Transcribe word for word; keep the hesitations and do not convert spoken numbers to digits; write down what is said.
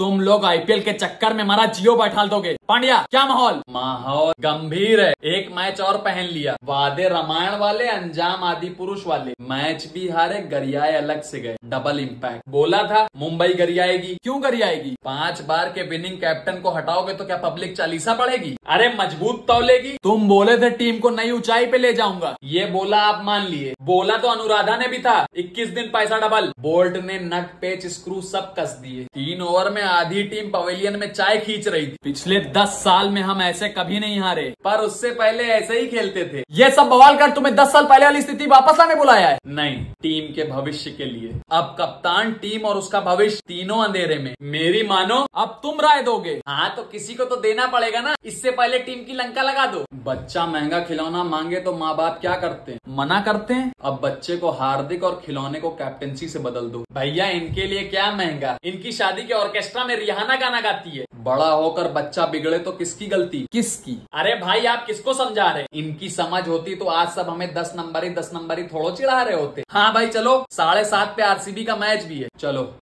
तुम लोग आईपीएल के चक्कर में हमारा जियो बैठा दोगे। पांड्या क्या माहौल? माहौल गंभीर है। एक मैच और पहन लिया, वादे रामायण वाले, अंजाम आदि पुरुष वाले। मैच भी हारे, गरियाए अलग से गए, डबल इम्पैक्ट। बोला था मुंबई गरियाएगी। क्यों गरियाएगी? पांच बार के विनिंग कैप्टन को हटाओगे तो क्या पब्लिक चालीसा पड़ेगी? अरे मजबूत तौलेगी। तुम बोले थे टीम को नई ऊंचाई पे ले जाऊंगा। ये बोला आप मान लिए, बोला तो अनुराधा ने भी था। इक्कीस दिन पैसा डबल। बोल्ट ने नट पेच स्क्रू सब कस दिए। तीन ओवर में आधी टीम पवेलियन में चाय खींच रही थी। पिछले दस साल में हम ऐसे कभी नहीं हारे, पर उससे पहले ऐसे ही खेलते थे। ये सब बवाल कर तुम्हें दस साल पहले वाली स्थिति वापस लाने बुलाया है? नहीं, टीम के भविष्य के लिए। अब कप्तान, टीम और उसका भविष्य तीनों अंधेरे में। मेरी मानो, अब तुम राय दोगे। हाँ तो किसी को तो देना पड़ेगा ना। इससे पहले टीम की लंका लगा दो। बच्चा महंगा खिलौना मांगे तो माँ बाप क्या करते हैं? मना करते हैं। अब बच्चे को हार्दिक और खिलौने को कैप्टेंसी से बदल दो। भैया इनके लिए क्या महंगा, इनकी शादी के ऑर्केस्ट्रा में रिहाना गाना गाती है। बड़ा होकर बच्चा बिगड़े तो किसकी गलती? किसकी? अरे भाई आप किसको समझा रहे? इनकी समझ होती तो आज सब हमें दस नंबर ही दस नंबर ही थोड़ो चिढ़ा रहे होते। हाँ भाई चलो, साढ़े सात पे आरसीबी का मैच भी है, चलो।